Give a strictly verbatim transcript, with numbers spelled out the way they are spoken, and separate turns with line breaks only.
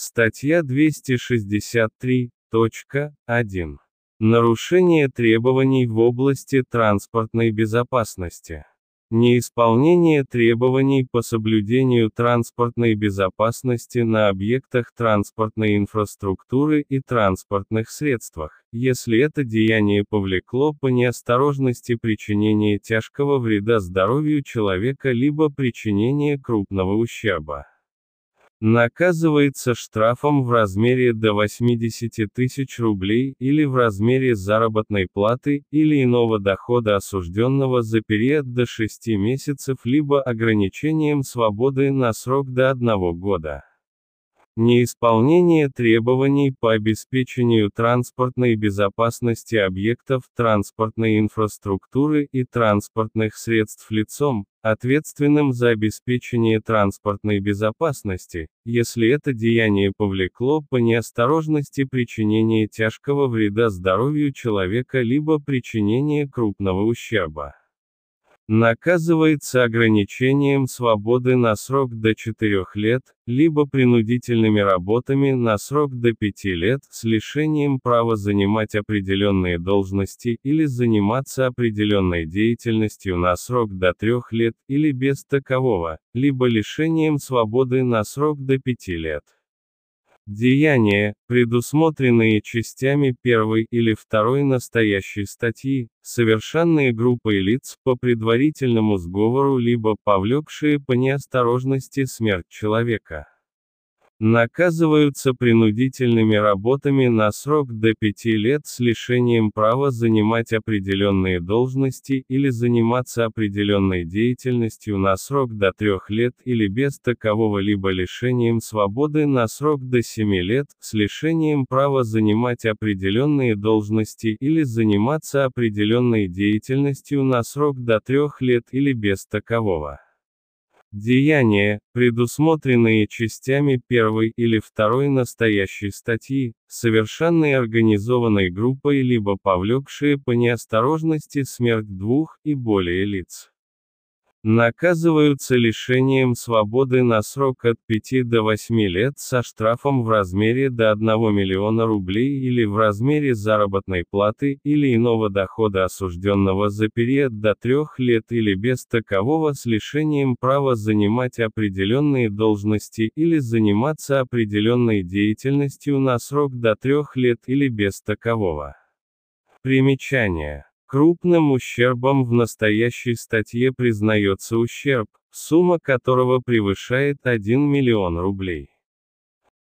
Статья двести шестьдесят три точка один. Нарушение требований в области транспортной безопасности. Неисполнение требований по соблюдению транспортной безопасности на объектах транспортной инфраструктуры и транспортных средствах, если это деяние повлекло по неосторожности причинение тяжкого вреда здоровью человека либо причинение крупного ущерба. Наказывается штрафом в размере до восьмидесяти тысяч рублей или в размере заработной платы или иного дохода осужденного за период до шести месяцев либо ограничением свободы на срок до одного года. Неисполнение требований по обеспечению транспортной безопасности объектов транспортной инфраструктуры и транспортных средств лицом, ответственным за обеспечение транспортной безопасности, если это деяние повлекло по неосторожности причинение тяжкого вреда здоровью человека либо причинение крупного ущерба. Наказывается ограничением свободы на срок до четырёх лет, либо принудительными работами на срок до пяти лет с лишением права занимать определенные должности или заниматься определенной деятельностью на срок до трех лет или без такового, либо лишением свободы на срок до пяти лет. Деяния, предусмотренные частями первой или второй настоящей статьи, совершенные группой лиц по предварительному сговору либо повлекшие по неосторожности смерть человека, наказываются принудительными работами на срок до пяти лет с лишением права занимать определенные должности или заниматься определенной деятельностью на срок до трех лет или без такового либо лишением свободы на срок до семи лет с лишением права занимать определенные должности или заниматься определенной деятельностью на срок до трех лет или без такового. Деяния, предусмотренные частями первой или второй настоящей статьи, совершенные организованной группой либо повлекшие по неосторожности смерть двух и более лиц, наказываются лишением свободы на срок от пяти до восьми лет со штрафом в размере до одного миллиона рублей или в размере заработной платы или иного дохода осужденного за период до трех лет или без такового с лишением права занимать определенные должности или заниматься определенной деятельностью на срок до трех лет или без такового. Примечание. Крупным ущербом в настоящей статье признается ущерб, сумма которого превышает один миллион рублей.